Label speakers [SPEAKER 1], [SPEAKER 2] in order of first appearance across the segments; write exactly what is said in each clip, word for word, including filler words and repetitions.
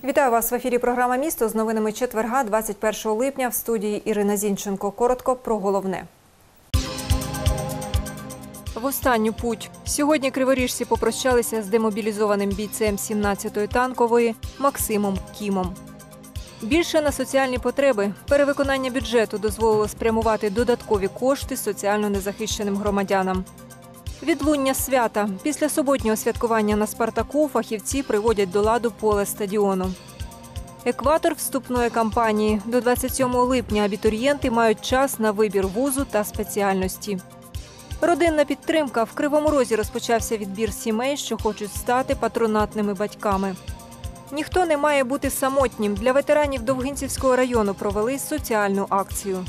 [SPEAKER 1] Вітаю вас в ефірі програма «Місто» з новинами четверга, двадцять першого липня. В студії Ірина Зінченко. Коротко про головне. В останню путь. Сьогодні криворіжці попрощалися з демобілізованим бійцем сімнадцятої танкової Максимом Кімом. Більше на соціальні потреби. Перевиконання бюджету дозволило спрямувати додаткові кошти соціально незахищеним громадянам. Відлуння свята. Після суботнього святкування на «Спартаку» фахівці приводять до ладу поле стадіону. Екватор вступної кампанії. До двадцять сьомого липня абітурієнти мають час на вибір вузу та спеціальності. Родинна підтримка. В Кривому Розі розпочався відбір сімей, що хочуть стати патронатними батьками. Ніхто не має бути самотнім. Для ветеранів Довгинцівського району провели соціальну акцію.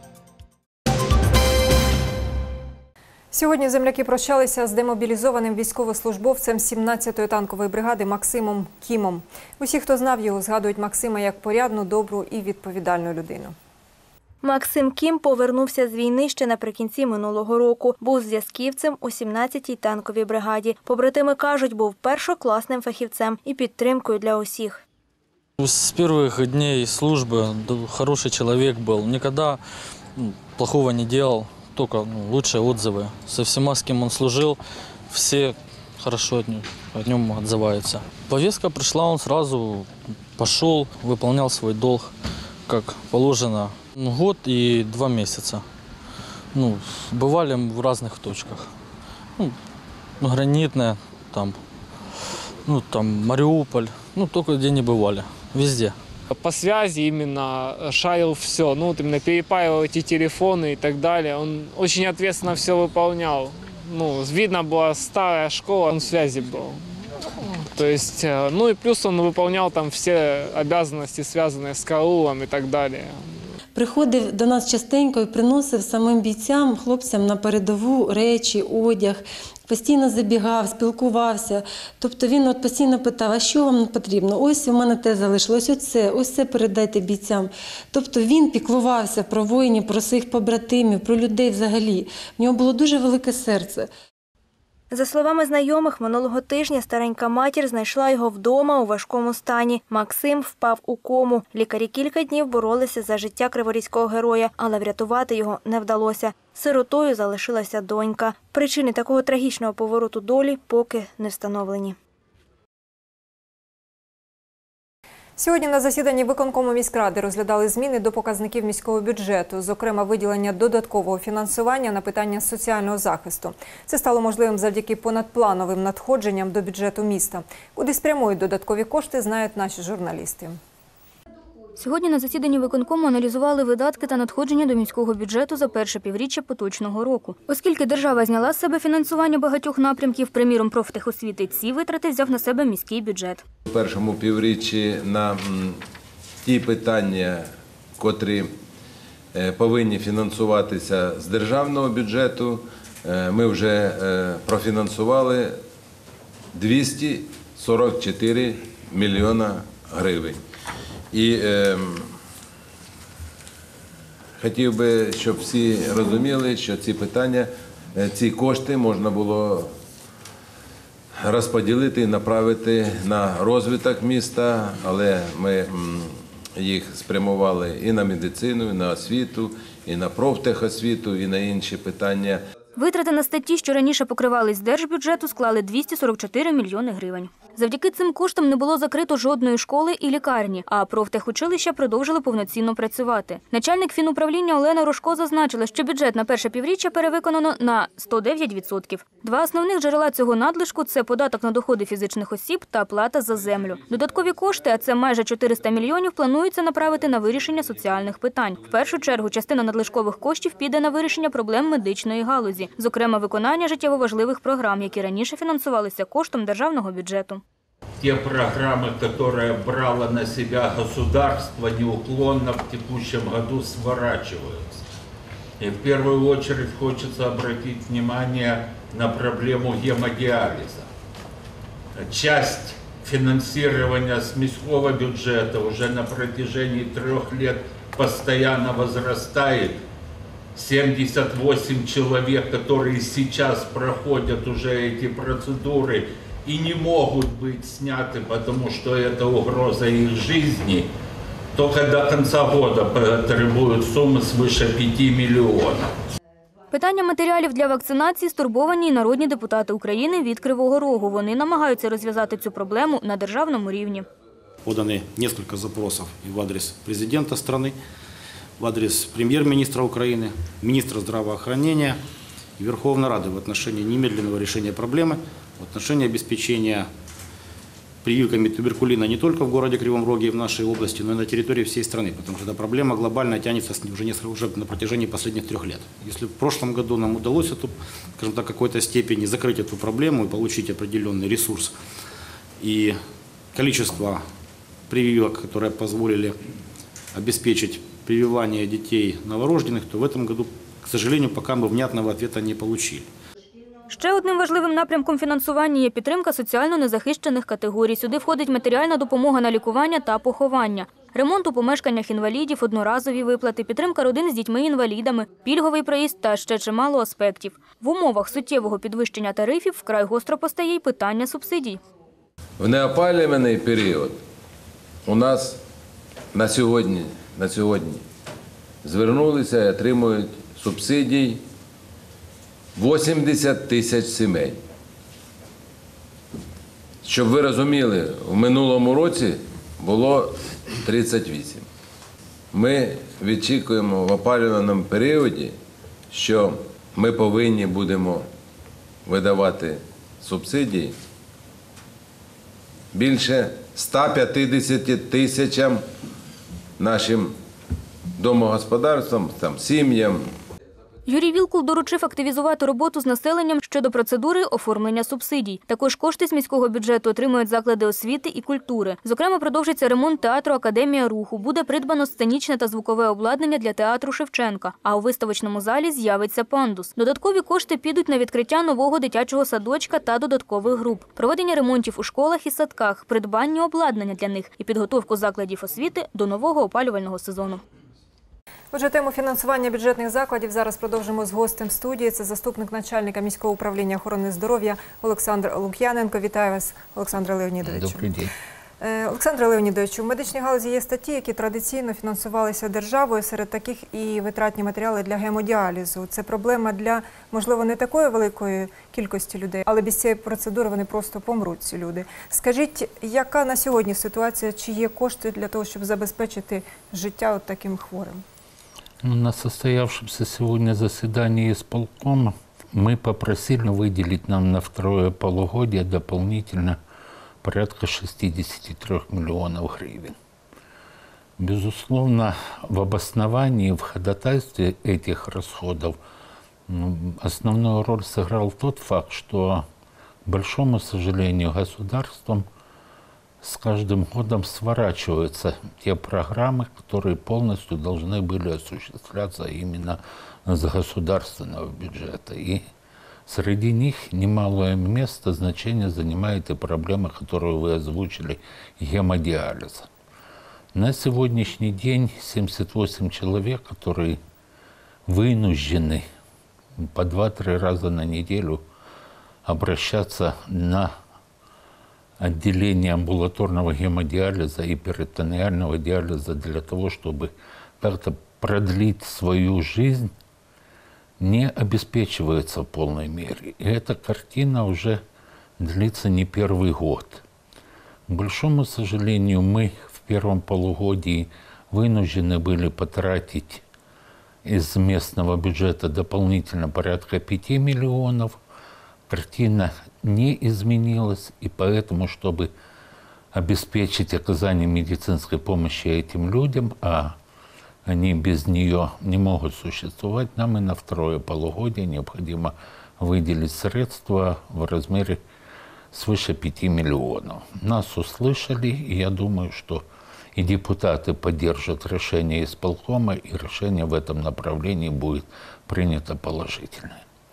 [SPEAKER 1] Сьогодні земляки прощалися з демобілізованим військовослужбовцем сімнадцятої танкової бригади Максимом Кімом. Усі, хто знав його, згадують Максима як порядну, добру і відповідальну людину.
[SPEAKER 2] Максим Кім повернувся з війни ще наприкінці минулого року. Був зв'язківцем у сімнадцятій танковій бригаді. Побратими кажуть, був першокласним фахівцем і підтримкою для усіх.
[SPEAKER 3] З перших днів служби хороший чоловік був, ніколи плохого не робив. Только ну, лучшие отзывы. Со всеми, с кем он служил, все хорошо о нем отзываются. Повестка пришла, он сразу пошел, выполнял свой долг, как положено. Год и два месяца. Ну, бывали в разных точках. Ну, Гранитная, там, ну, там Мариуполь, ну, только где не бывали, везде.
[SPEAKER 4] По связи именно шарил все, ну вот именно перепаивал эти телефоны и так далее. Он очень ответственно все выполнял. Ну, видно, была старая школа, он в связи был. То есть, ну и плюс он выполнял там все обязанности, связанные с караулом и так далее.
[SPEAKER 5] Приходив до нас частенько і приносив самим бійцям, хлопцям на передову речі, одяг. Постійно забігав, спілкувався. Тобто він от постійно питав, а що вам потрібно? Ось у мене те залишилось, ось це, ось це передайте бійцям. Тобто він піклувався про воїнів, про своїх побратимів, про людей взагалі. В нього було дуже велике серце.
[SPEAKER 2] За словами знайомих, минулого тижня старенька матір знайшла його вдома у важкому стані. Максим впав у кому. Лікарі кілька днів боролися за життя криворізького героя, але врятувати його не вдалося. Сиротою залишилася донька. Причини такого трагічного повороту долі поки не встановлені.
[SPEAKER 1] Сьогодні на засіданні виконкому міськради розглядали зміни до показників міського бюджету, зокрема виділення додаткового фінансування на питання соціального захисту. Це стало можливим завдяки понадплановим надходженням до бюджету міста. Куди спрямують додаткові кошти, знають наші журналісти.
[SPEAKER 6] Сьогодні на засіданні виконкому аналізували видатки та надходження до міського бюджету за перше півріччя поточного року. Оскільки держава зняла з себе фінансування багатьох напрямків, приміром профтехосвіти, ці витрати взяв на себе міський бюджет.
[SPEAKER 7] У першому півріччі на ті питання, котрі повинні фінансуватися з державного бюджету, ми вже профінансували двісті сорок чотири мільйона гривень. І е, хотів би, щоб всі розуміли, що ці питання, ці кошти можна було розподілити і направити на розвиток міста, але ми їх спрямували і на медицину, і на освіту, і на профтехосвіту, і на інші питання.
[SPEAKER 6] Витрати на статті, що раніше покривались з держбюджету, склали двісті сорок чотири мільйони гривень. Завдяки цим коштам не було закрито жодної школи і лікарні, а профтехучилища продовжили повноцінно працювати. Начальник фінуправління Олена Рожко зазначила, що бюджет на перше півріччя перевиконано на сто дев'ять відсотків. Два основних джерела цього надлишку – це податок на доходи фізичних осіб та плата за землю. Додаткові кошти, а це майже чотириста мільйонів, планується направити на вирішення соціальних питань. В першу чергу частина надлишкових коштів піде на вирішення проблем медичної галузі, зокрема виконання життєво важливих програм, які раніше фінансувалися коштом державного бюджету.
[SPEAKER 8] Те программы, которые брало на себя государство, неуклонно в текущем году сворачиваются. И в первую очередь хочется обратить внимание на проблему гемодиализа. Часть финансирования с міського бюджета уже на протяжении трех лет постоянно возрастает. семьдесят восемь человек, которые сейчас проходят уже эти процедуры, и не могут быть сняты, потому что это угроза их жизни, только до конца года потребуют суммы свыше пяти миллионов.
[SPEAKER 6] Питання матеріалів для вакцинації стурбовані і народні депутати України від Кривого Рогу. Вони намагаються розв'язати цю проблему на державному рівні.
[SPEAKER 9] Поданы несколько запросов и в адрес президента страны, в адрес премьер-министра Украины, министра здравоохранения и Верховной Рады в отношении немедленного решения проблемы, в отношении обеспечения прививками туберкулина не только в городе Кривом Роге и в нашей области, но и на территории всей страны, потому что эта проблема глобально тянется уже, несколько, уже на протяжении последних трех лет. Если в прошлом году нам удалось эту, скажем так, в какой-то степени закрыть эту проблему и получить определенный ресурс и количество прививок, которые позволили обеспечить прививание детей новорожденных, то в этом году, к сожалению, пока мы внятного ответа не получили.
[SPEAKER 6] Ще одним важливим напрямком фінансування є підтримка соціально незахищених категорій. Сюди входить матеріальна допомога на лікування та поховання, ремонт у помешканнях інвалідів, одноразові виплати, підтримка родин з дітьми-інвалідами, пільговий проїзд та ще чимало аспектів. В умовах суттєвого підвищення тарифів вкрай гостро постає й питання субсидій.
[SPEAKER 7] В неопалюваний період у нас на сьогодні, на сьогодні звернулися і отримують субсидій вісімдесят тисяч сімей. Щоб ви розуміли, в минулому році було тридцять вісім. Ми відчікуємо в опалювальному періоді, що ми повинні будемо видавати субсидії більше ста п'ятдесяти тисячам нашим домогосподарствам, там, сім'ям.
[SPEAKER 6] Юрій Вілкул доручив активізувати роботу з населенням щодо процедури оформлення субсидій. Також кошти з міського бюджету отримують заклади освіти і культури. Зокрема, продовжиться ремонт театру «Академія руху». Буде придбано сценічне та звукове обладнання для театру Шевченка. А у виставочному залі з'явиться пандус. Додаткові кошти підуть на відкриття нового дитячого садочка та додаткових груп, проведення ремонтів у школах і садках, придбання обладнання для них і підготовку закладів освіти до нового опалювального сезону.
[SPEAKER 1] Отже, тему фінансування бюджетних закладів зараз продовжимо з гостем студії. Це заступник начальника міського управління охорони здоров'я Олександр Лук'яненко. Вітаю вас, Олександре Леонідовичу.
[SPEAKER 10] Добрий день.
[SPEAKER 1] Олександре Леонідовичу, у медичній галузі є статті, які традиційно фінансувалися державою, серед таких і витратні матеріали для гемодіалізу. Це проблема для, можливо, не такої великої кількості людей, але без цієї процедури вони просто помруть, ці люди. Скажіть, яка на сьогодні ситуація, чи є кошти для того, щоб забезпечити життя от таким хворим?
[SPEAKER 10] На состоявшемся сегодня заседании исполкома мы попросили выделить нам на второе полугодие дополнительно порядка шестидесяти трёх миллионов гривен. Безусловно, в обосновании, в ходатайстве этих расходов ну, основную роль сыграл тот факт, что, к большому сожалению, государством с каждым годом сворачиваются те программы, которые полностью должны были осуществляться именно с государственного бюджета. И среди них немалое место, значение занимает и проблема, которую вы озвучили, гемодиализа. На сегодняшний день семьдесят восемь человек, которые вынуждены по два-три раза на неделю обращаться на отделение амбулаторного гемодиализа и перитонеального диализа для того, чтобы как-то продлить свою жизнь, не обеспечивается в полной мере. И эта картина уже длится не первый год. К большому сожалению, мы в первом полугодии вынуждены были потратить из местного бюджета дополнительно порядка пяти миллионов. Картина не изменилась, и поэтому, чтобы обеспечить оказание медицинской помощи этим людям, а они без нее не могут существовать, нам и на второе полугодие необходимо выделить средства в размере свыше пяти миллионов. Нас услышали, и я думаю, что и депутаты поддержат решение исполкома, и решение в этом направлении будет принято положительное.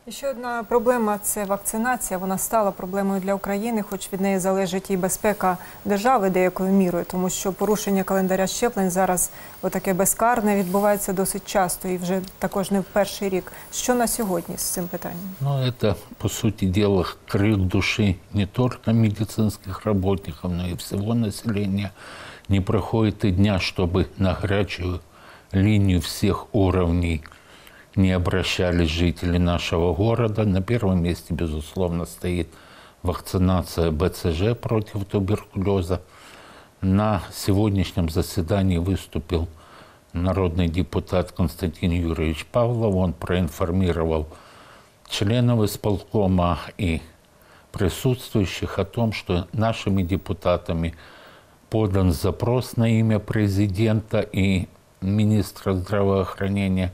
[SPEAKER 1] І ще одна проблема – це вакцинація. Вона стала проблемою для України, хоч від неї залежить і безпека держави деякою мірою, тому що порушення календаря щеплень зараз отаке безкарне відбувається досить часто і вже також не в перший рік. Що на сьогодні з цим питанням?
[SPEAKER 10] Ну, это, по сути дела, крик души не только медицинских работников, но и всего населения. Не проходит и дня, чтобы на горячую линию всех уровней не обращались жители нашего города. На первом месте, безусловно, стоит вакцинация бэ цэ жэ против туберкулеза. На сегодняшнем заседании выступил народный депутат Константин Юрьевич Павлов. Он проинформировал членов исполкома и присутствующих о том, что нашими депутатами подан запрос на имя президента и министра здравоохранения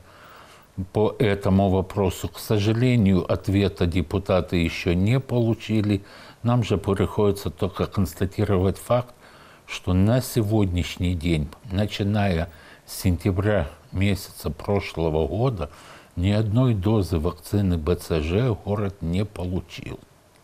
[SPEAKER 10] по этому вопросу. К сожалению, ответа депутаты еще не получили. Нам же приходится только констатировать факт, что на сегодняшний день, начиная с сентября месяца прошлого года, ни одной дозы вакцины бэ цэ жэ город не получил.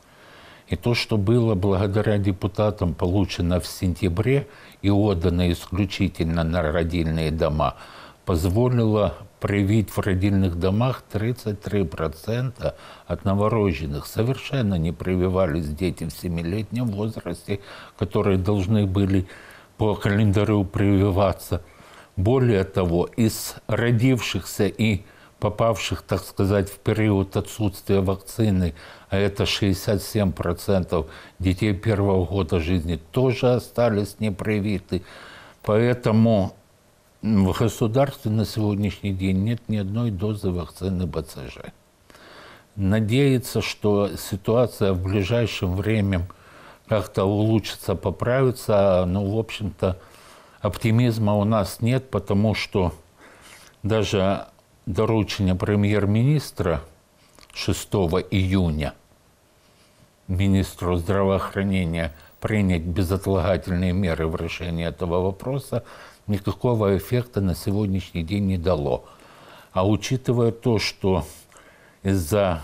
[SPEAKER 10] И то, что было благодаря депутатам получено в сентябре и отдано исключительно на родильные дома, позволило привить в родильных домах тридцать три процента от новорожденных. Совершенно не прививались дети в семилетнем возрасте, которые должны были по календарю прививаться. Более того, из родившихся и попавших, так сказать, в период отсутствия вакцины, а это шестьдесят семь процентов детей первого года жизни, тоже остались непривиты. Поэтому в государстве на сегодняшний день нет ни одной дозы вакцины бэ цэ жэ. Надеяться, что ситуация в ближайшем время как-то улучшится, поправится, ну, в общем-то, оптимизма у нас нет, потому что даже доручение премьер-министра шестого июня министру здравоохранения принять безотлагательные меры в решении этого вопроса никакого эффекта на сегодняшний день не дало. А учитывая то, что из-за,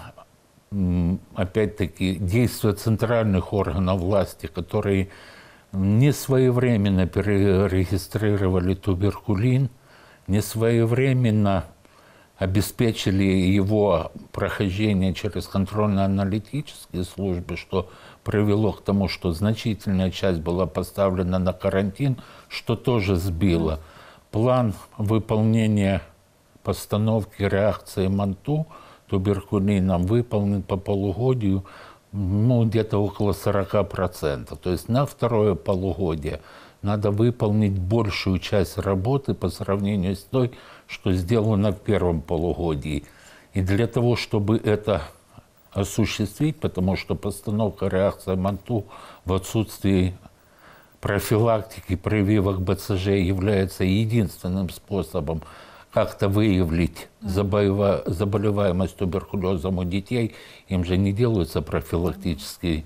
[SPEAKER 10] опять-таки, действия центральных органов власти, которые не своевременно перерегистрировали туберкулин, не своевременно обеспечили его прохождение через контрольно-аналитические службы, что привело к тому, что значительная часть была поставлена на карантин, что тоже сбило. План выполнения постановки реакции МАНТУ туберкулином выполнен по полугодию, ну, где-то около сорока процентов. То есть на второе полугодие надо выполнить большую часть работы по сравнению с той, что сделано в первом полугодии. И для того, чтобы это осуществить, потому что постановка реакции МАНТУ в отсутствии профилактики прививок бэ цэ жэ является единственным способом как-то выявить заболеваемость туберкулезом у детей. Им же не делаются профилактические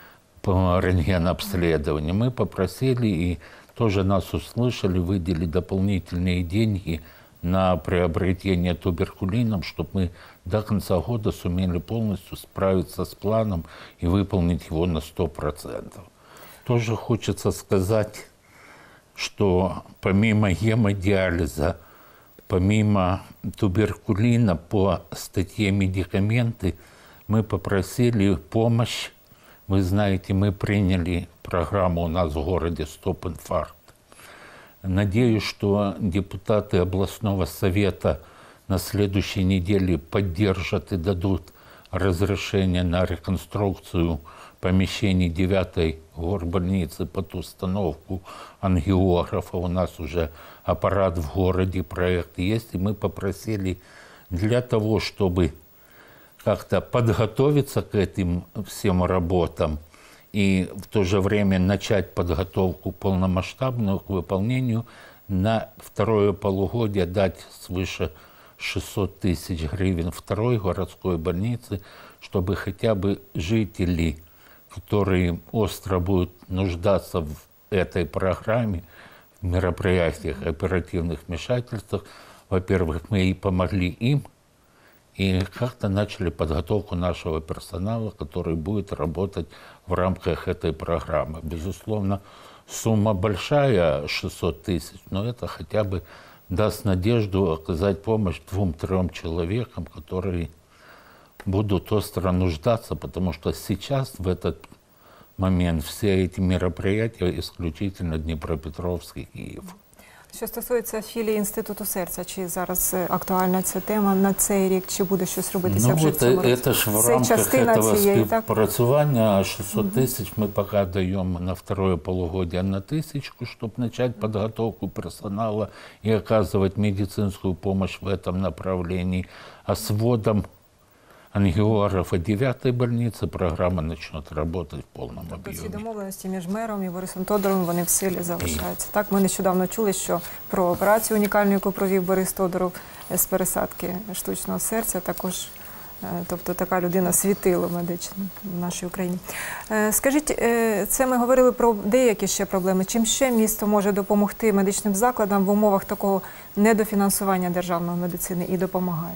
[SPEAKER 10] рентген-обследования. Мы попросили, и тоже нас услышали, выделили дополнительные деньги на приобретение туберкулином, чтобы мы до конца года сумели полностью справиться с планом и выполнить его на сто процентов. Тоже хочется сказать, что помимо гемодиализа, помимо туберкулина по статье «Медикаменты» мы попросили помощь. Вы знаете, мы приняли программу у нас в городе «Стоп-инфаркт». Надеюсь, что депутаты областного совета на следующей неделе поддержат и дадут разрешение на реконструкцию помещений девятой горбольницы под установку ангиографа. У нас уже аппарат в городе, проект есть, и мы попросили для того, чтобы как-то подготовиться к этим всем работам и в то же время начать подготовку полномасштабную к выполнению, на второе полугодие дать свыше шестьсот тысяч гривен второй городской больнице, чтобы хотя бы жители, которые остро будут нуждаться в этой программе, в мероприятиях, оперативных вмешательствах, во-первых, мы и помогли им, и как-то начали подготовку нашего персонала, который будет работать в рамках этой программы. Безусловно, сумма большая, шестьсот тысяч, но это хотя бы даст надежду оказать помощь двум-трем человекам, которые будут остро нуждаться, потому что сейчас, в этот момент, все эти мероприятия исключительно Дніпропетровськ і Київ.
[SPEAKER 1] Що стосується філії Інституту серця, чи зараз актуальна ця тема на цей рік, чи буде щось робитися
[SPEAKER 10] ну,
[SPEAKER 1] вже
[SPEAKER 10] вот
[SPEAKER 1] в цьому році?
[SPEAKER 10] Это ж в
[SPEAKER 1] Це
[SPEAKER 10] рамках
[SPEAKER 1] частина
[SPEAKER 10] этого
[SPEAKER 1] цієї, так?
[SPEAKER 10] співпрацювання шестьсот тысяч мы пока даем на второе полугодие на тысячку, чтобы начать подготовку персонала и оказывать медицинскую помощь в этом направлении. А с вводом ангиографа девятой больницы программа начнет работать в полном
[SPEAKER 1] Тобто ці
[SPEAKER 10] объеме.
[SPEAKER 1] домовленості між мером і Борисом Тодоровим, вони в силі залишаються. Так, ми нещодавно чули, що про операцію унікальну, яку провів Борис Тодоров з пересадки штучного серця, також, е, тобто така людина світило медичне в нашій Україні. Е, Скажіть, е, це ми говорили про деякі ще проблеми. Чим ще місто може допомогти медичним закладам в умовах такого недофінансування державної медицини і допомагає?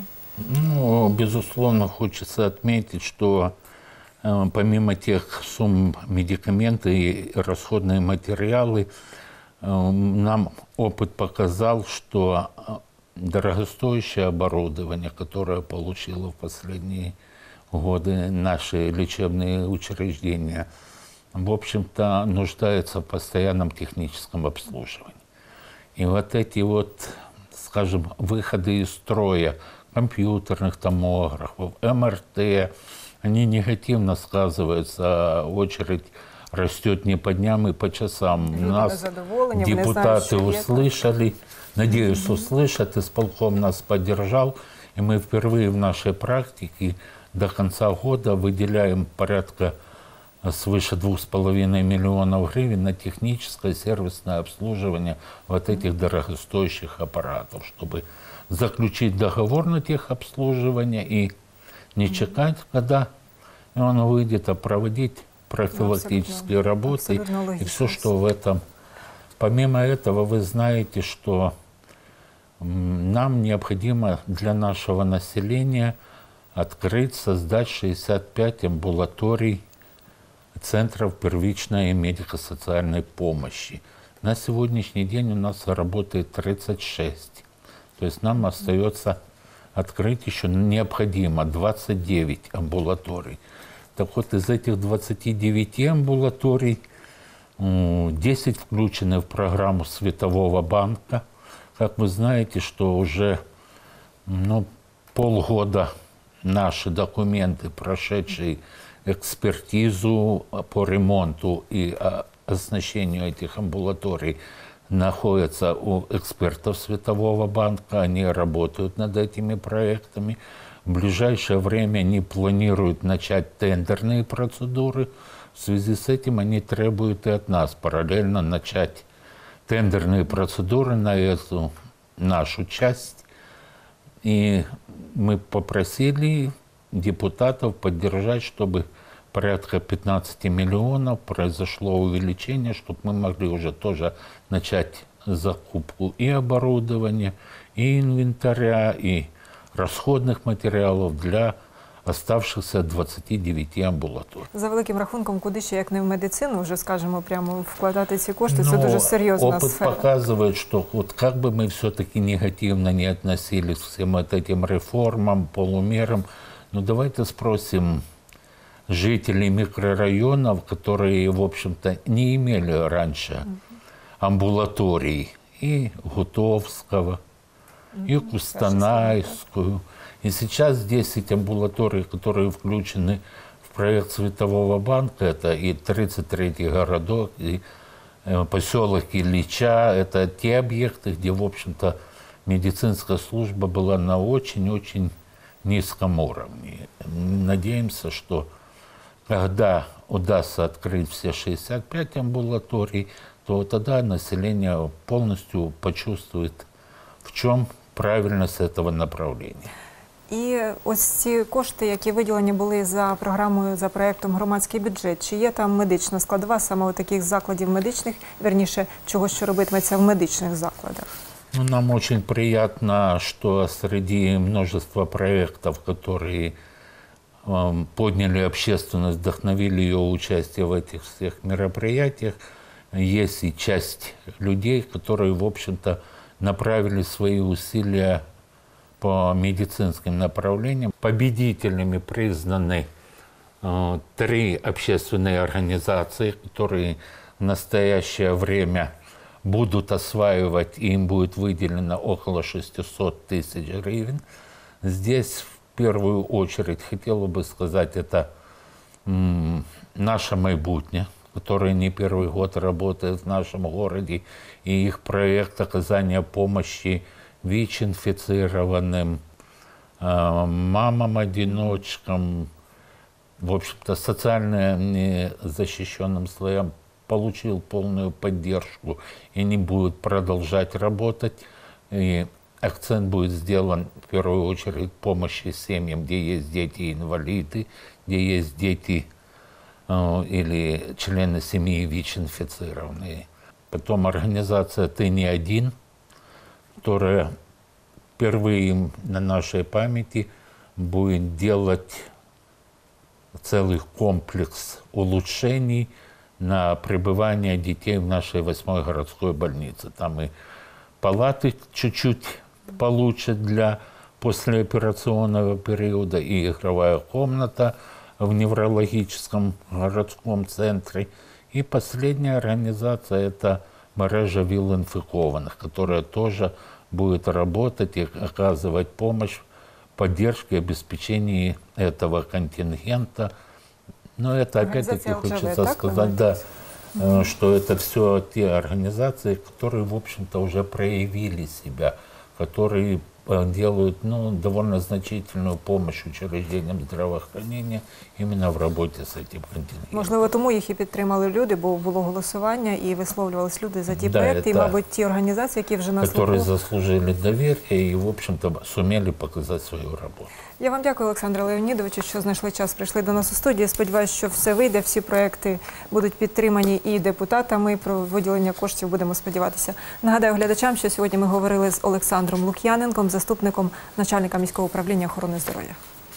[SPEAKER 10] Ну, безусловно, хочется отметить, что э, помимо тех сумм медикаменты и расходные материалы, э, нам опыт показал, что дорогостоящее оборудование, которое получило в последние годы наши лечебные учреждения, в общем-то, нуждается в постоянном техническом обслуживании. И вот эти вот, скажем, выходы из строя компьютерных томографов, эм эр тэ, они негативно сказываются, очередь растет не по дням и по часам.
[SPEAKER 1] Люди
[SPEAKER 10] Нас депутаты услышали, надеюсь, услышат, исполком нас поддержал, и мы впервые в нашей практике до конца года выделяем порядка свыше двух с половиной миллионов гривен на техническое сервисное обслуживание вот этих дорогостоящих аппаратов, чтобы заключить договор на техобслуживание и не чекать, когда он выйдет, а проводить профилактические
[SPEAKER 1] абсолютно,
[SPEAKER 10] работы
[SPEAKER 1] абсолютно
[SPEAKER 10] и все, что в этом. Помимо этого, вы знаете, что нам необходимо для нашего населения открыть, создать шестьдесят пять амбулаторий центров первичной медико-социальной помощи. На сегодняшний день у нас работает тридцать шесть. То есть нам остается открыть еще необходимо двадцать девять амбулаторий. Так вот, из этих двадцати девяти амбулаторий десять включены в программу Светового банка. Как вы знаете, что уже ну, полгода наши документы, прошедшие экспертизу по ремонту и оснащению этих амбулаторий, находятся у экспертов Светового банка, они работают над этими проектами. В ближайшее время они планируют начать тендерные процедуры. В связи с этим они требуют и от нас параллельно начать тендерные процедуры на эту нашу часть. И мы попросили депутатов поддержать, чтобы порядка пятнадцати миллионов произошло увеличение, чтобы мы могли уже тоже начать закупку и оборудования, и инвентаря, и расходных материалов для оставшихся двадцати девяти амбулаторій.
[SPEAKER 1] За великим рахунком, куди ще, як не в медицину, вже, скажімо, прямо вкладати ці кошти, це дуже серйозна
[SPEAKER 10] опыт
[SPEAKER 1] сфера.
[SPEAKER 10] Опыт показывает, что вот как бы мы все-таки негативно не относились к всем вот этим реформам, полумерам, но давайте спросим жителей микрорайонов, которые, в общем-то, не имели раньше амбулаторий, и Гутовского, и Кустанайскую. И сейчас десять амбулаторий, которые включены в проект Светового банка, это и тридцать третий городок, и поселок Ильича, это те объекты, где, в общем-то, медицинская служба была на очень-очень низком уровне. Надеемся, что когда удастся открыть все шестьдесят пять амбулаторий, то тогда население полностью почувствует, в чем правильность этого направления.
[SPEAKER 1] І ось ці кошти, які виділені були за програмою, за проєктом «Громадський бюджет», чи є там медична складова саме у таких закладів медичних, вірніше, чого що робитиметься в медичних закладах?
[SPEAKER 10] Ну, нам очень приятно, что среди множества проектов, которые э, подняли общественность, вдохновили ее участие в этих всех мероприятиях, есть и часть людей, которые, в общем-то, направили свои усилия по медицинским направлениям. Победителями признаны э, три общественные организации, которые в настоящее время будут осваивать, и им будет выделено около шестисот тысяч гривен. Здесь в первую очередь хотела бы сказать, это м, наша майбутня, которая не первый год работает в нашем городе, и их проект оказания помощи ВИЧ-инфицированным, э, мамам-одиночкам, в общем-то, социально незащищенным слоям, получил полную поддержку, и они будут продолжать работать. И акцент будет сделан в первую очередь помощи семьям, где есть дети-инвалиды, где есть дети э, или члены семьи ВИЧ-инфицированные. Потом организация «Ты не один», которая впервые на нашей памяти будет делать целый комплекс улучшений на пребывание детей в нашей восьмой городской больнице. Там и палаты чуть-чуть получше для послеоперационного периода, и игровая комната в неврологическом городском центре. И последняя организация – это мережа ВИЛ-инфикованных, которая тоже будет работать и оказывать помощь, поддержку и обеспечении этого контингента. Но это, опять-таки, хочется сказать, да, mm-hmm. что это все те организации, которые, в общем-то, уже проявили себя, которые делают ну, довольно значительную помощь учреждениям здравоохранения іменно в роботі з цим контингентом.
[SPEAKER 1] Можливо, тому їх і підтримали люди, бо було голосування і висловлювались люди за ті
[SPEAKER 10] да,
[SPEAKER 1] проекти, і, мабуть, ті організації, які вже на слуху.
[SPEAKER 10] Які заслужили довір'я і, в общем-то, сумели показати свою роботу.
[SPEAKER 1] Я вам дякую, Олександре Леонідовичу, що знайшли час, прийшли до нас у студію. Сподіваюся, що все вийде, всі проекти будуть підтримані і депутатами, про виділення коштів будемо сподіватися. Нагадаю глядачам, що сьогодні ми говорили з Олександром Лук'яненком, заступником начальника міського управління охорони здоров'я.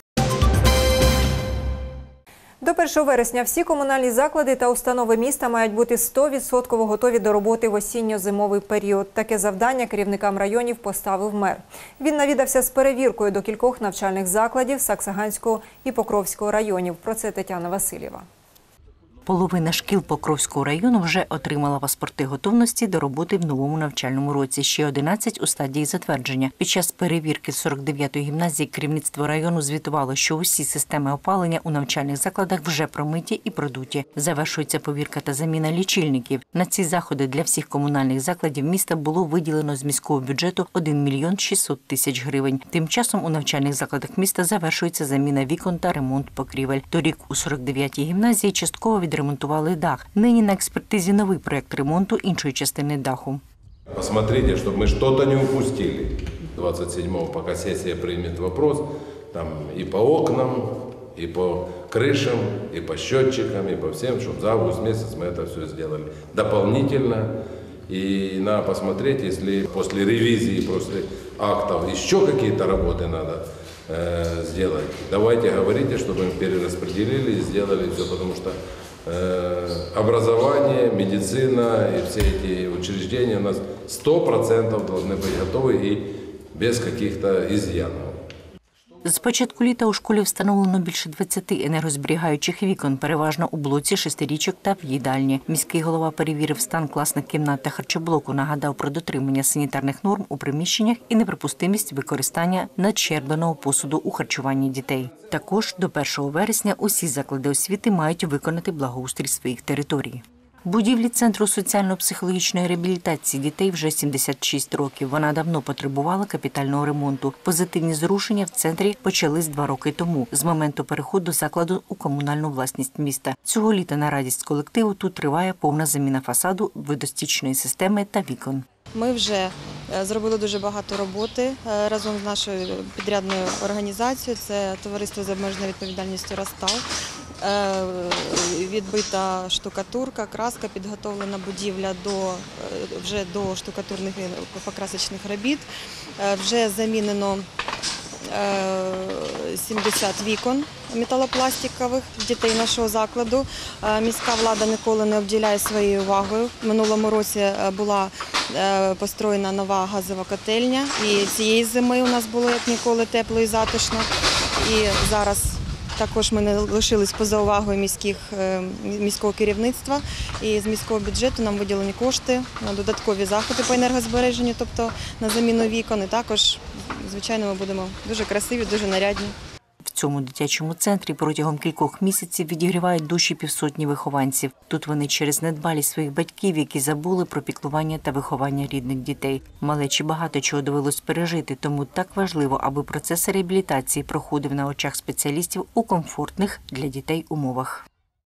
[SPEAKER 1] До першого вересня всі комунальні заклади та установи міста мають бути сто відсотків готові до роботи в осінньо-зимовий період. Таке завдання керівникам районів поставив мер. Він навідався з перевіркою до кількох навчальних закладів Саксаганського і Покровського районів. Про це Тетяна Васильєва.
[SPEAKER 11] Половина шкіл Покровського району вже отримала паспорти готовності до роботи в новому навчальному році. Ще одинадцять у стадії затвердження. Під час перевірки сорок дев'ятої гімназії керівництво району звітувало, що усі системи опалення у навчальних закладах вже промиті і продуті. Завершується повірка та заміна лічильників. На ці заходи для всіх комунальних закладів міста було виділено з міського бюджету один мільйон шістсот тисяч гривень. Тим часом у навчальних закладах міста завершується заміна вікон та ремонт покрівель. Торік у сорок дев'ятій гімназії частково від ремонтували дах. Нині на експертизі новий проєкт ремонту іншої частини даху.
[SPEAKER 7] Посмотрите, чтобы мы что-то не упустили. двадцать седьмого, пока сессия примет вопрос, там и по окнам, и по крышам, и по счетчикам, и по всем, чтобы за август месяц мы это все сделали дополнительно. И надо посмотреть, если после ревизии, после актов еще какие-то работы надо э, сделать, давайте говорите, чтобы мы перераспределили и сделали все, потому что образование, медицина и все эти учреждения у нас сто процентов должны быть готовы и без каких-то изъянов.
[SPEAKER 11] З початку літа у школі встановлено більше двадцяти енергозберігаючих вікон, переважно у блоці шестирічок та в їдальні. Міський голова перевірив стан класних кімнат та харчоблоку, нагадав про дотримання санітарних норм у приміщеннях і неприпустимість використання надщербленого посуду у харчуванні дітей. Також до першого вересня усі заклади освіти мають виконати благоустрій своїх територій. Будівлі Центру соціально-психологічної реабілітації дітей вже сімдесят шість років. Вона давно потребувала капітального ремонту. Позитивні зрушення в центрі почались два роки тому, з моменту переходу закладу у комунальну власність міста. Цього літа на радість колективу тут триває повна заміна фасаду, водостічної системи та вікон.
[SPEAKER 12] Ми вже зробили дуже багато роботи разом з нашою підрядною організацією, це товариство з обмеженою відповідальністю «Ростал». відбита штукатурка, краска, підготовлена будівля до, вже до штукатурних покрасочних робіт. Вже замінено сімдесят вікон металопластикових дітей нашого закладу. Міська влада ніколи не обділяє своєю увагою. В минулому році була построєна нова газова котельня, і цієї зими у нас було як ніколи тепло і затишно. І зараз також ми не лишились поза увагою міських, міського керівництва. І з міського бюджету нам виділені кошти на додаткові заходи по енергозбереженню, тобто на заміну вікон. І також, звичайно, ми будемо дуже красиві, дуже нарядні.
[SPEAKER 11] В цьому дитячому центрі протягом кількох місяців відігрівають душі півсотні вихованців. Тут вони через недбалість своїх батьків, які забули про піклування та виховання рідних дітей. Малечі багато чого довелось пережити, тому так важливо, аби процес реабілітації проходив на очах спеціалістів у комфортних для дітей умовах.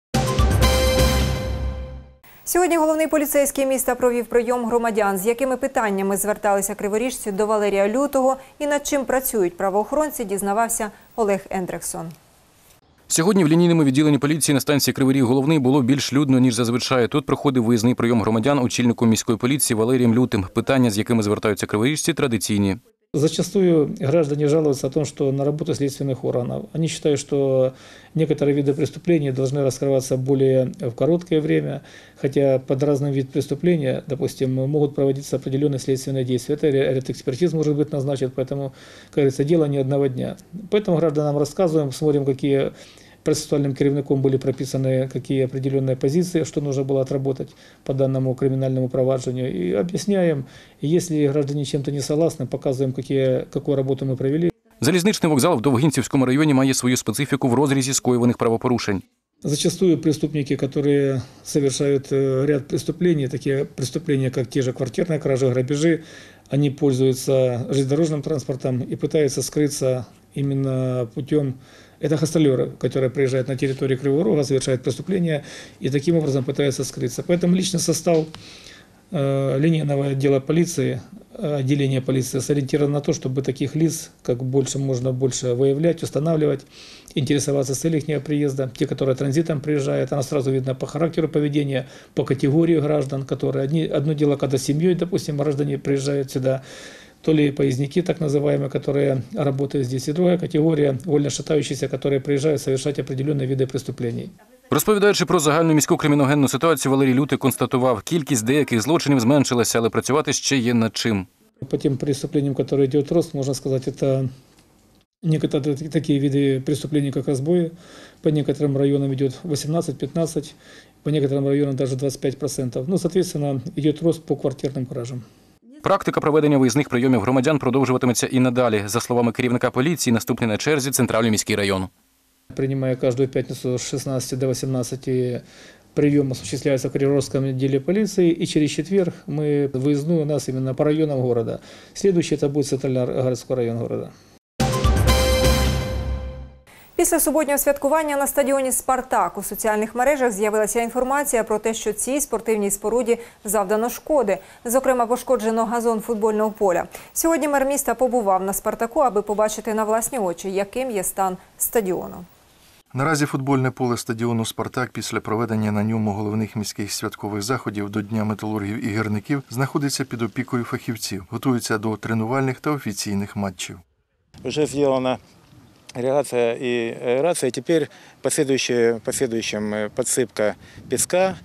[SPEAKER 1] Сьогодні головний поліцейський міста провів прийом громадян, з якими питаннями зверталися криворіжці до Валерія Лютого і над чим працюють правоохоронці, дізнавався Олег Ендрексон.
[SPEAKER 13] Сьогодні в лінійному відділенні поліції на станції Кривий Ріг Головний було більш людно, ніж зазвичай. Тут проходив виїзний прийом громадян очільнику міської поліції Валерієм Лютим. Питання, з якими звертаються криворіжці, традиційні.
[SPEAKER 14] Зачастую граждане жалуются о том, что на работу следственных органов. Они считают, что некоторые виды преступлений должны раскрываться более в короткое время, хотя под разным вид преступления, допустим, могут проводиться определенные следственные действия. Это ряд экспертиз может быть назначен, поэтому, как говорится, дело не одного дня. Поэтому гражданам рассказываем, смотрим, какие процессуальным керівником были прописаны какие определенные позиции, что нужно было отработать по данному криминальному проваджению. И объясняем, если граждане чем-то не согласны, показываем, какие, какую работу мы провели.
[SPEAKER 13] Залізничний вокзал в Довгинцівському районі має свою специфіку в розрізі скоюваних правопорушень.
[SPEAKER 14] Зачастую преступники, которые совершают ряд преступлений, такие преступления, как те же квартирные кражи, грабежи, они пользуются железнодорожным транспортом и пытаются скрыться именно путем. Это гастролеры, которые приезжают на территорию Кривого Рога, совершают преступления и таким образом пытаются скрыться. Поэтому личный состав э, линейного отдела полиции, отделения полиции сориентирован на то, чтобы таких лиц как больше можно больше выявлять, устанавливать, интересоваться целью их приезда. Те, которые транзитом приезжают, оно сразу видно по характеру поведения, по категории граждан, которые одни, одно дело, когда семьей, допустим, граждане приезжают сюда, то ли поездники, так называемые, которые работают здесь, и другая категория, вольно шатающиеся, которые приезжают совершать определенные виды преступлений.
[SPEAKER 13] Розповідаючи про загальну міську криміногенну ситуацію, Валерій Лютий констатував, кількість деяких злочинів зменшилася, але працювати ще є над чим.
[SPEAKER 14] По тем преступлениям, которые идет рост, можно сказать, это некоторые такие виды преступлений, как разбои. По некоторым районам идет восемнадцать-пятнадцать, по некоторым районам даже двадцать пять процентов. Ну, соответственно, идет рост по квартирным кражам.
[SPEAKER 13] Практика проведення виїзних прийомів громадян продовжуватиметься і надалі. За словами керівника поліції, наступний на черзі – Центральний міський район.
[SPEAKER 14] Принимая каждую пятницу с шестнадцати до восемнадцати прием осуществляется в Криворожском отделе полиции, и через четверг мы выездную у нас именно по районам города. Следующий это будет Центральный район города.
[SPEAKER 1] Після суботнього святкування на стадіоні «Спартак» у соціальних мережах з'явилася інформація про те, що цій спортивній споруді завдано шкоди. Зокрема, пошкоджено газон футбольного поля. Сьогодні мер міста побував на «Спартаку», аби побачити на власні очі, яким є стан стадіону.
[SPEAKER 15] Наразі футбольне поле стадіону «Спартак» після проведення на ньому головних міських святкових заходів до Дня металургів і гірників знаходиться під опікою фахівців, готується до тренувальних та офіційних матчів.
[SPEAKER 16] Вже зроблено ирригация и аэрация. Теперь последующая, последующим подсыпка песка,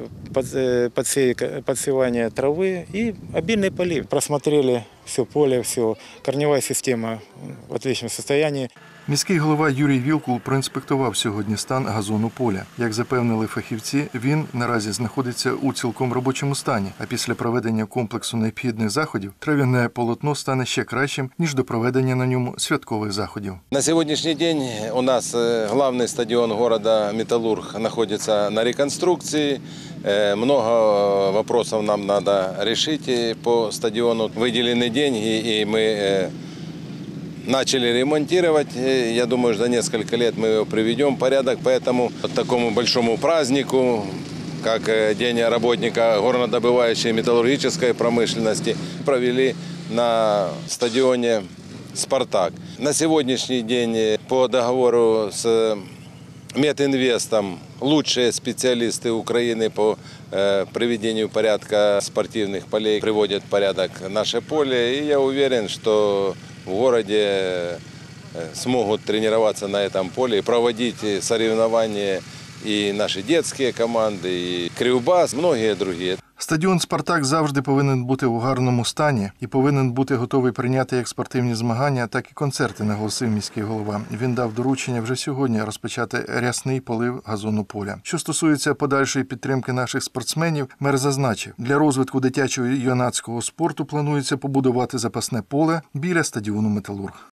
[SPEAKER 16] подсевание травы и обильный полив. Просмотрели все поле, все, корневая система в отличном состоянии.
[SPEAKER 15] Міський голова Юрій Вілкул проінспектував сьогодні стан газону поля. Як запевнили фахівці, він наразі знаходиться у цілком робочому стані, а після проведення комплексу необхідних заходів трав'яне полотно стане ще кращим, ніж до проведення на ньому святкових заходів.
[SPEAKER 7] На сьогоднішній день у нас головний стадіон міста Металлург знаходиться на реконструкції. Много вопросов нам надо решить по стадиону. Выделены деньги, и мы начали ремонтировать. Я думаю, что за несколько лет мы его приведем в порядок. Поэтому к такому большому празднику, как День работника горнодобывающей металлургической промышленности, провели на стадионе «Спартак». На сегодняшний день по договору с Мединвест, там лучшие специалисты Украины по э, приведению порядка спортивных полей приводят в порядок наше поле. И я уверен, что в городе смогут тренироваться на этом поле и проводить соревнования и наши детские команды, и Кривбас, многие другие.
[SPEAKER 15] Стадіон «Спартак» завжди повинен бути у гарному стані і повинен бути готовий прийняти як спортивні змагання, так і концерти, наголосив міський голова. Він дав доручення вже сьогодні розпочати рясний полив газону поля. Що стосується подальшої підтримки наших спортсменів, мер зазначив, для розвитку дитячого і юнацького спорту планується побудувати запасне поле біля стадіону «Металург».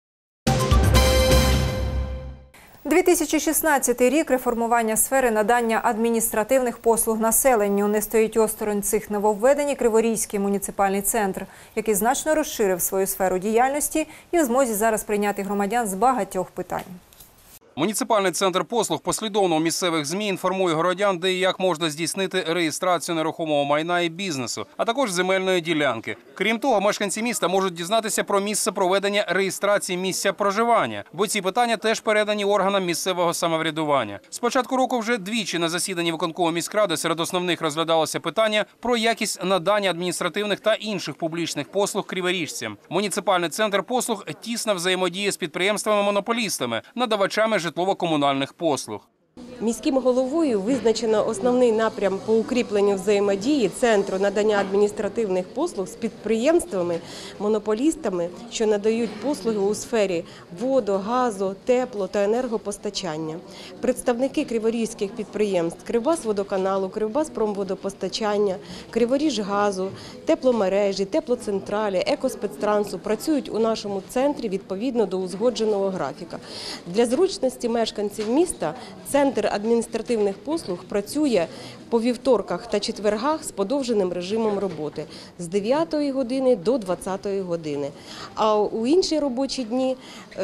[SPEAKER 1] дві тисячі шістнадцятий рік реформування сфери надання адміністративних послуг населенню. Не стоїть осторонь цих нововведень і Криворізький муніципальний центр, який значно розширив свою сферу діяльності і в змозі зараз прийняти громадян з багатьох питань.
[SPEAKER 13] Муніципальний центр послуг послідовно у місцевих ЗМІ інформує городян, де і як можна здійснити реєстрацію нерухомого майна і бізнесу, а також земельної ділянки. Крім того, мешканці міста можуть дізнатися про місце проведення реєстрації місця проживання, бо ці питання теж передані органам місцевого самоврядування. З початку року вже двічі на засіданні виконкому міськради серед основних розглядалося питання про якість надання адміністративних та інших публічних послуг криворіжцям. Муніципальний центр послуг тісно взаємодіє з підприємствами-монополістами, надавачами житлово-комунальних послуг.
[SPEAKER 17] Міським головою визначено основний напрям по укріпленню взаємодії Центру надання адміністративних послуг з підприємствами, монополістами, що надають послуги у сфері воду, газу, тепло та енергопостачання. Представники криворізьких підприємств Кривбасводоканалу, Кривбаспромводопостачання, Криворіжгазу, тепломережі, теплоцентралі, екоспецтрансу працюють у нашому центрі відповідно до узгодженого графіка. Для зручності мешканців міста Центр адміністративних послуг працює по вівторках та четвергах з подовженим режимом роботи з дев'ятої години до двадцятої години, а у інші робочі дні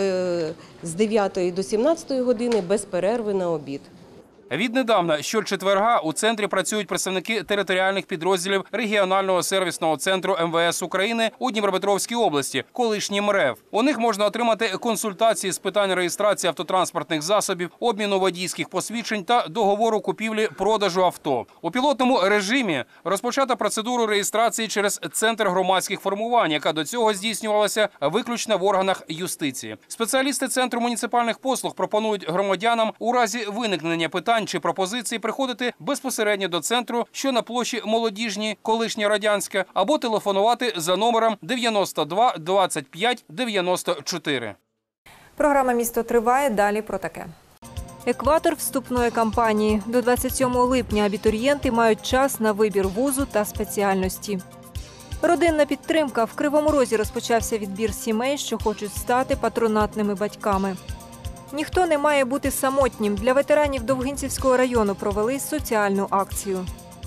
[SPEAKER 17] з дев'ятої до сімнадцятої години без перерви на обід.
[SPEAKER 13] Віднедавна щочетверга у центрі працюють представники територіальних підрозділів регіонального сервісного центру ем ве ес України у Дніпропетровській області, колишній МРЕВ. У них можна отримати консультації з питань реєстрації автотранспортних засобів, обміну водійських посвідчень та договору купівлі-продажу авто. У пілотному режимі розпочата процедуру реєстрації через Центр громадських формувань, яка до цього здійснювалася виключно в органах юстиції. Спеціалісти Центру муніципальних послуг пропонують громадянам у разі виникнення питань чи пропозиції приходити безпосередньо до центру, що на площі Молодіжній, колишня Радянська, або телефонувати за номером дев'яносто два двадцять п'ять дев'яносто чотири.
[SPEAKER 1] Програма «Місто» триває. Далі про таке. Екватор вступної кампанії. До двадцять сьомого липня абітурієнти мають час на вибір вузу та спеціальності. Родинна підтримка. В Кривому Розі розпочався відбір сімей, що хочуть стати патронатними батьками. Ніхто не має бути самотнім. Для ветеранів Довгинцівського району провели соціальну акцію.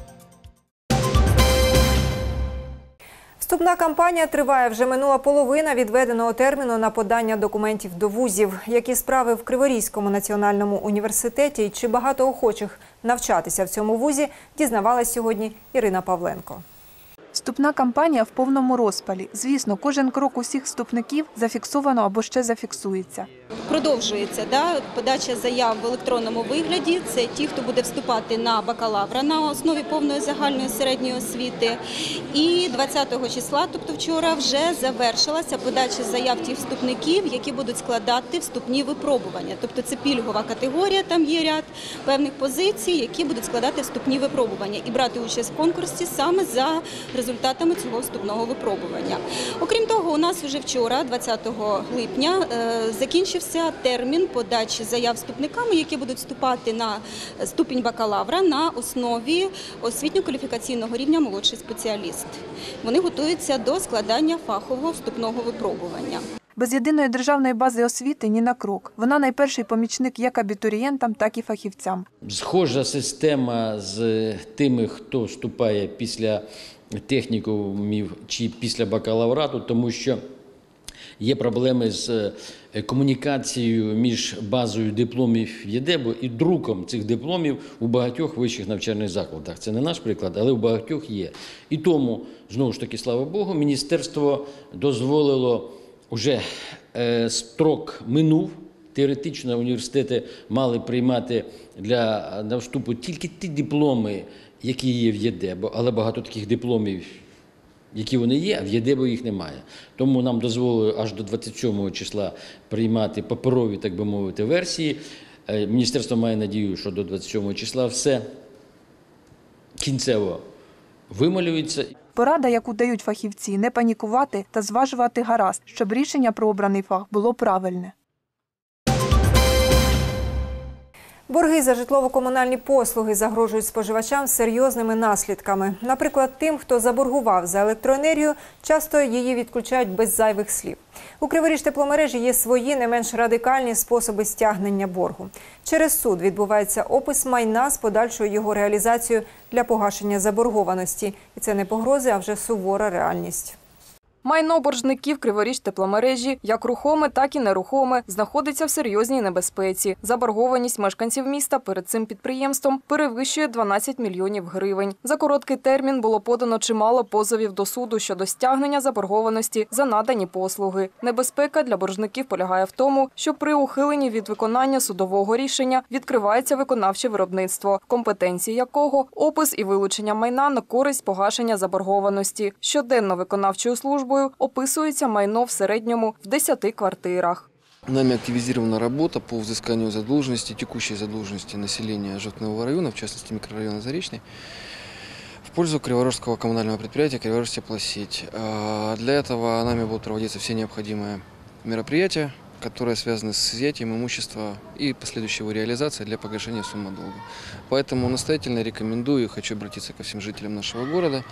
[SPEAKER 1] Вступна кампанія триває. Вже минула половина відведеного терміну на подання документів до вузів. Які справи в Криворізькому національному університеті і чи багато охочих навчатися в цьому вузі, дізнавалась сьогодні Ірина Павленко.
[SPEAKER 18] Вступна кампанія в повному розпалі. Звісно, кожен крок усіх вступників зафіксовано або ще зафіксується.
[SPEAKER 19] Продовжується да, подача заяв в електронному вигляді. Це ті, хто буде вступати на бакалавра на основі повної загальної середньої освіти. І двадцятого числа, тобто вчора, вже завершилася подача заяв тих вступників, які будуть складати вступні випробування. Тобто це пільгова категорія, там є ряд певних позицій, які будуть складати вступні випробування і брати участь в конкурсі саме за результатами цього вступного випробування. Окрім того, у нас вже вчора, двадцятого липня, закінчився термін подачі заяв вступниками, які будуть вступати на ступінь бакалавра на основі освітньо-кваліфікаційного рівня молодший спеціаліст. Вони готуються до складання фахового вступного випробування.
[SPEAKER 18] Без єдиної державної бази освіти ні на крок. Вона найперший помічник як абітурієнтам, так і фахівцям.
[SPEAKER 20] Схожа система з тими, хто вступає після технікумів чи після бакалаврату, тому що є проблеми з комунікацією між базою дипломів ЄДЕБу і друком цих дипломів у багатьох вищих навчальних закладах. Це не наш приклад, але у багатьох є. І тому, знову ж таки, слава Богу, міністерство дозволило, уже строк минув Теоретично університети мали приймати для на вступу тільки ті дипломи, які є в ЄДЕ, але багато таких дипломів, які вони є, а в ЄДЕБО їх немає. Тому нам дозволили аж до двадцять сьомого числа приймати паперові, так би мовити, версії. Міністерство має надію, що до двадцять сьомого числа все кінцево вималюється.
[SPEAKER 18] Порада, яку дають фахівці – не панікувати та зважувати гаразд, щоб рішення про обраний фах було правильне.
[SPEAKER 1] Борги за житлово-комунальні послуги загрожують споживачам серйозними наслідками. Наприклад, тим, хто заборгував за електроенергію, часто її відключають без зайвих слів. У Криворіжтепломережі є свої не менш радикальні способи стягнення боргу. Через суд відбувається опис майна з подальшою його реалізацією для погашення заборгованості. І це не погрози, а вже сувора реальність.
[SPEAKER 21] Майно боржників Криворіжтепломережі, як рухоме, так і нерухоме, знаходиться в серйозній небезпеці. Заборгованість мешканців міста перед цим підприємством перевищує дванадцять мільйонів гривень. За короткий термін було подано чимало позовів до суду щодо стягнення заборгованості за надані послуги. Небезпека для боржників полягає в тому, що при ухиленні від виконання судового рішення відкривається виконавче виробництво, компетенції якого – опис і вилучення майна на користь погашення заборгованості. Щоденно виконавчою службою описується майно в середньому в десяти квартирах.
[SPEAKER 22] Нами активизирована работа по взысканию задолженности, текущей задолженности населения Жовтневого района, в частности микрорайона Заречный, в пользу Криворожского коммунального предприятия «Криворожтеплосеть». Для этого нами будут проводиться все необходимые мероприятия, которые связаны с изъятием имущества и последующей его реализацией для погашения суммы долга. Поэтому настоятельно рекомендую и хочу обратиться ко всем жителям нашего города,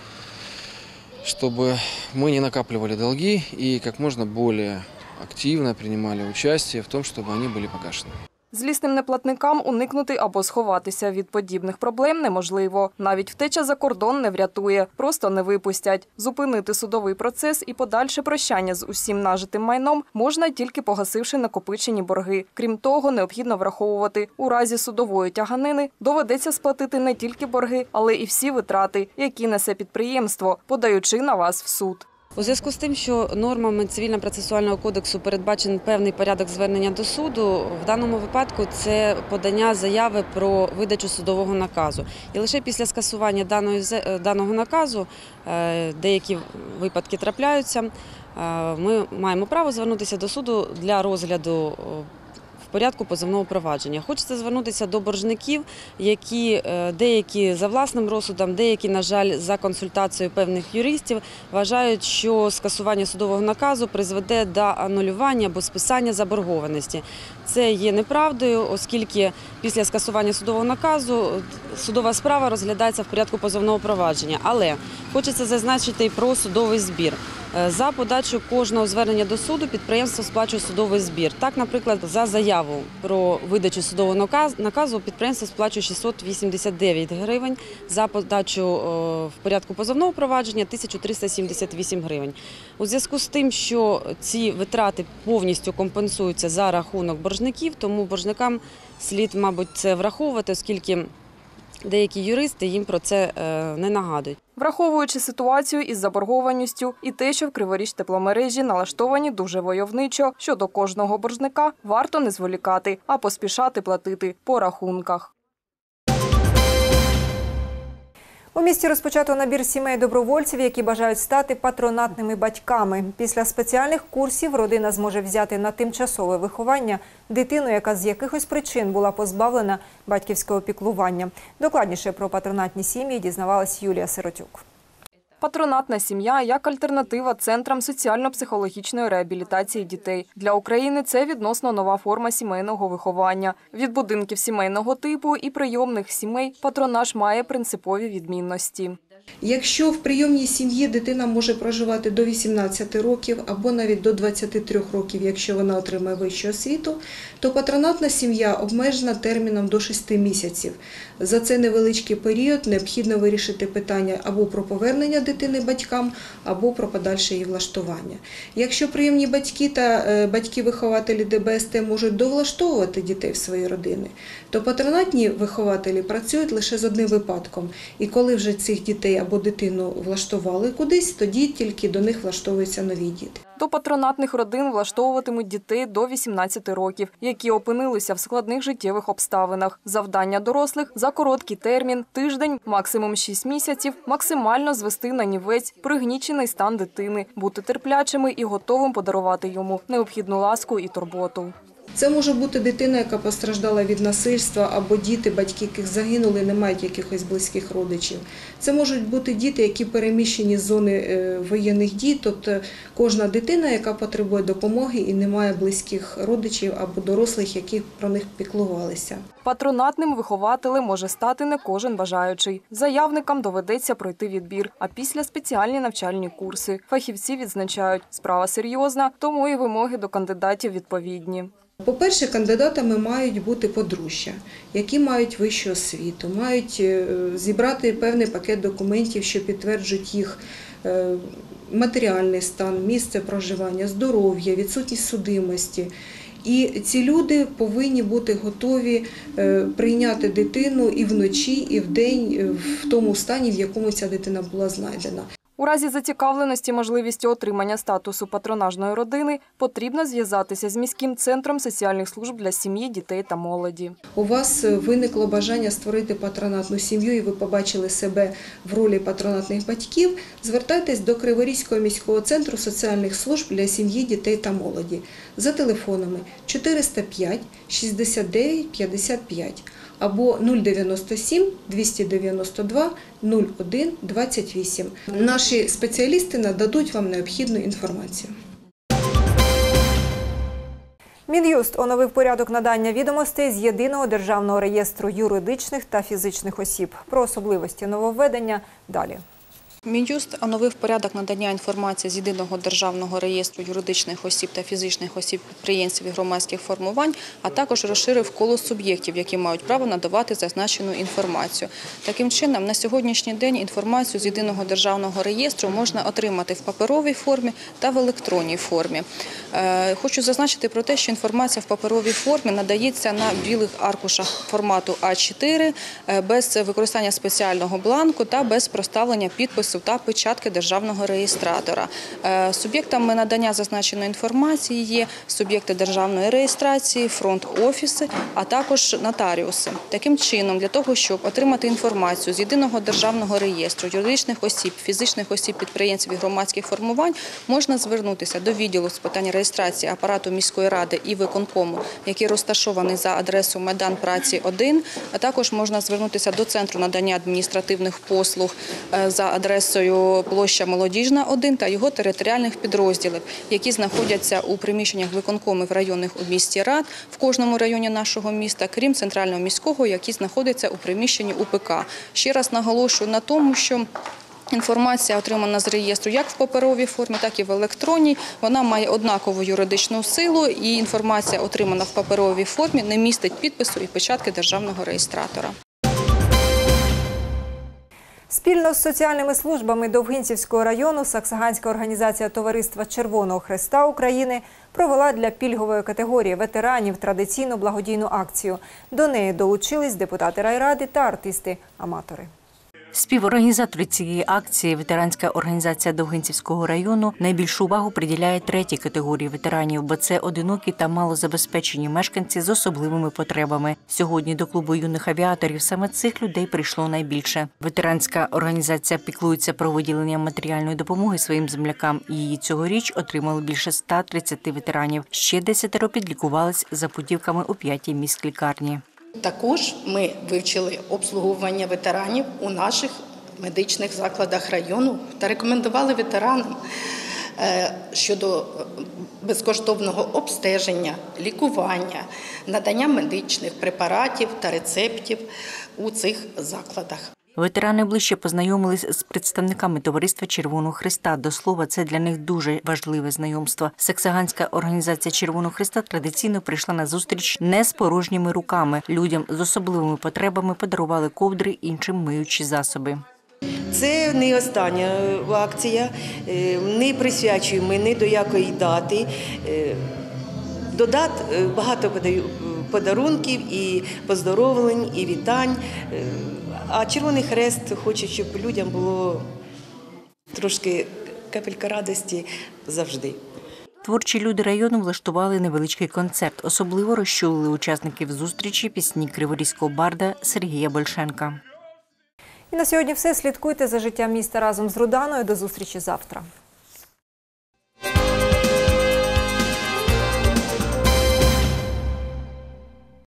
[SPEAKER 22] чтобы мы не накапливали долги и как можно более активно принимали участие в том, чтобы они были погашены.
[SPEAKER 21] Злісним неплатникам уникнути або сховатися від подібних проблем неможливо. Навіть втеча за кордон не врятує, просто не випустять. Зупинити судовий процес і подальше прощання з усім нажитим майном можна тільки погасивши накопичені борги. Крім того, необхідно враховувати, у разі судової тяганини доведеться сплатити не тільки борги, але і всі витрати, які несе підприємство, подаючи на вас в суд.
[SPEAKER 23] У зв'язку з тим, що нормами Цивільно-процесуального кодексу передбачений певний порядок звернення до суду, в даному випадку це подання заяви про видачу судового наказу. І лише після скасування даної, даного наказу, деякі випадки трапляються, ми маємо право звернутися до суду для розгляду в порядку позовного провадження. Хочеться звернутися до боржників, які деякі за власним розсудом, деякі, на жаль, за консультацією певних юристів, вважають, що скасування судового наказу призведе до анулювання або списання заборгованості. Це є неправдою, оскільки після скасування судового наказу судова справа розглядається в порядку позовного провадження. Але хочеться зазначити і про судовий збір. За подачу кожного звернення до суду підприємство сплачує судовий збір. Так, наприклад, за заяву про видачу судового наказу підприємство сплачує шістсот вісімдесят дев'ять гривень, за подачу в порядку позовного провадження – тисячу триста сімдесят вісім гривень. У зв'язку з тим, що ці витрати повністю компенсуються за рахунок боржників, тому боржникам слід, мабуть, це враховувати, оскільки деякі юристи їм про це не нагадують.
[SPEAKER 21] Враховуючи ситуацію із заборгованістю і те, що в Криворіжтепломережі налаштовані дуже войовничо, щодо кожного боржника варто не зволікати, а поспішати платити по рахунках.
[SPEAKER 1] У місті розпочато набір сімей добровольців, які бажають стати патронатними батьками. Після спеціальних курсів родина зможе взяти на тимчасове виховання дитину, яка з якихось причин була позбавлена батьківського піклування. Докладніше про патронатні сім'ї дізнавалась Юлія Сиротюк.
[SPEAKER 21] Патронатна сім'я як альтернатива центрам соціально-психологічної реабілітації дітей. Для України це відносно нова форма сімейного виховання. Від будинків сімейного типу і прийомних сімей патронаж має принципові відмінності.
[SPEAKER 24] Якщо в прийомній сім'ї дитина може проживати до вісімнадцяти років або навіть до двадцяти трьох років, якщо вона отримає вищу освіту, то патронатна сім'я обмежена терміном до шести місяців. За цей невеличкий період необхідно вирішити питання або про повернення дитини батькам, або про подальше її влаштування. Якщо прийомні батьки та батьки-вихователі Д Б С Т можуть довлаштовувати дітей в свої родини, то патронатні вихователі працюють лише з одним випадком. І коли вже цих дітей або дитину влаштували кудись, тоді тільки до них влаштовуються нові діти.
[SPEAKER 21] До патронатних родин влаштовуватимуть дітей до вісімнадцяти років, які опинилися в складних життєвих обставинах. Завдання дорослих – за короткий термін, тиждень, максимум шість місяців, максимально звести на нівець пригнічений стан дитини, бути терплячими і готовим подарувати йому необхідну ласку і турботу.
[SPEAKER 24] Це може бути дитина, яка постраждала від насильства, або діти, батьки яких загинули, не мають якихось близьких родичів. Це можуть бути діти, які переміщені з зони воєнних дій, тобто кожна дитина, яка потребує допомоги і не має близьких родичів або дорослих, які про них піклувалися.
[SPEAKER 21] Патронатним вихователем може стати не кожен бажаючий. Заявникам доведеться пройти відбір, а після спеціальні навчальні курси. Фахівці відзначають, справа серйозна, тому і вимоги до кандидатів відповідні.
[SPEAKER 24] По-перше, кандидатами мають бути подружжя, які мають вищу освіту, мають зібрати певний пакет документів, що підтверджують їх матеріальний стан, місце проживання, здоров'я, відсутність судимості. І ці люди повинні бути готові прийняти дитину і вночі, і вдень в тому стані, в якому ця дитина була знайдена.
[SPEAKER 21] У разі зацікавленості можливістю отримання статусу патронажної родини потрібно зв'язатися з міським центром соціальних служб для сім'ї, дітей та молоді.
[SPEAKER 24] У вас виникло бажання створити патронатну сім'ю і ви побачили себе в ролі патронатних батьків, звертайтесь до Криворізького міського центру соціальних служб для сім'ї, дітей та молоді за телефонами чотириста п'ять шістдесят дев'ять п'ятдесят п'ять або нуль дев'яносто сім двісті дев'яносто два нуль один двадцять вісім. Наші спеціалісти нададуть вам необхідну інформацію.
[SPEAKER 1] Мін'юст оновив порядок надання відомостей з Єдиного державного реєстру юридичних та фізичних осіб. Про особливості нововведення далі.
[SPEAKER 2] Мін'юст оновив порядок надання інформації з Єдиного державного реєстру юридичних осіб та фізичних осіб підприємців і громадських формувань, а також розширив коло суб'єктів, які мають право надавати зазначену інформацію. Таким чином, на сьогоднішній день інформацію з Єдиного державного реєстру можна отримати в паперовій формі та в електронній формі. Хочу зазначити про те, що інформація в паперовій формі надається на білих аркушах формату а чотири, без використання спеціального бланку та без проставлення підпису та печатки державного реєстратора. Суб'єктами надання зазначеної інформації є суб'єкти державної реєстрації, фронт-офіси, а також нотаріуси. Таким чином, для того, щоб отримати інформацію з Єдиного державного реєстру юридичних осіб, фізичних осіб, підприємців і громадських формувань, можна звернутися до відділу з питань реєстрації апарату міської ради і виконкому, який розташований за адресою Майдан Праці один, а також можна звернутися до Центру надання адміністративних послуг за адресою площа Молодіжна один та його територіальних підрозділів, які знаходяться у приміщеннях виконкомів районних у місті Рад в кожному районі нашого міста, крім центрального міського, який знаходиться у приміщенні У Пе Ка. Ще раз наголошую на тому, що інформація, отримана з реєстру як в паперовій формі, так і в електронній, вона має однакову юридичну силу, і інформація, отримана в паперовій формі, не містить підпису і печатки державного реєстратора.
[SPEAKER 1] Спільно з соціальними службами Довгинцівського району Саксаганська організація Товариства Червоного Хреста України провела для пільгової категорії ветеранів традиційну благодійну акцію. До неї долучились депутати райради та артисти-аматори.
[SPEAKER 11] Співорганізатори цієї акції, ветеранська організація Довгинцівського району, найбільшу увагу приділяє третій категорії ветеранів, бо це одинокі та малозабезпечені мешканці з особливими потребами. Сьогодні до клубу юних авіаторів саме цих людей прийшло найбільше. Ветеранська організація піклується про виділення матеріальної допомоги своїм землякам. Її цьогоріч отримали більше ста тридцяти ветеранів. Ще десятеро підлікувались за путівками у п'ятій міськлікарні.
[SPEAKER 3] Також ми вивчили обслуговування ветеранів у наших медичних закладах району та рекомендували ветеранам щодо безкоштовного обстеження, лікування, надання медичних препаратів та рецептів у цих закладах.
[SPEAKER 11] Ветерани ближче познайомились з представниками Товариства Червоного Хреста. До слова, це для них дуже важливе знайомство. Саксаганська організація Червоного Хреста традиційно прийшла на зустріч не з порожніми руками. Людям з особливими потребами подарували ковдри, іншим миючі засоби.
[SPEAKER 4] Це не остання акція, не присвячуємо ні до якої дати. До дат багато подарунків, і поздоровлень, і вітань. А Червоний Хрест хоче, щоб людям було трошки капелька радості завжди.
[SPEAKER 11] Творчі люди району влаштували невеличкий концерт. Особливо розчулили учасників зустрічі пісні криворізького барда Сергія Большенка.
[SPEAKER 1] І на сьогодні все. Слідкуйте за життям міста разом з Руданою. До зустрічі завтра.